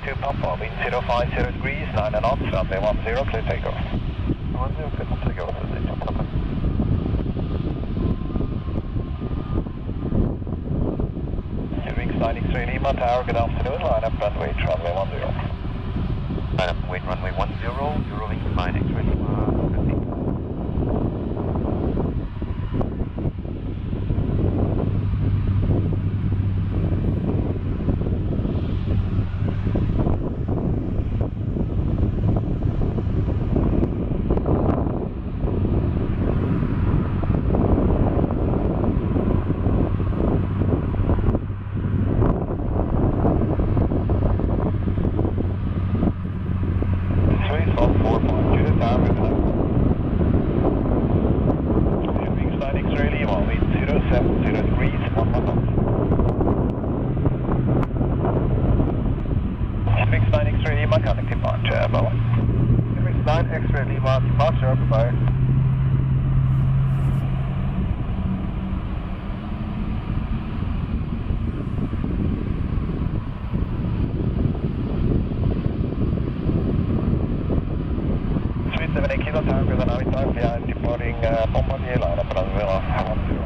to Papa, wind 050 degrees, 9 knots, runway 10, clear takeoff. 10, clear takeoff, Papa. Wings 9 X-ray Lima Tower, good afternoon, line up runway 10. Line up wait runway 10, Eurowings 9 X-ray Lima, good evening. Mechanic departure, Bowen. Wings 9 X-ray Lima, departure, goodbye. Kilo Tango, the 95, we are departing Bombardier line up runway 10.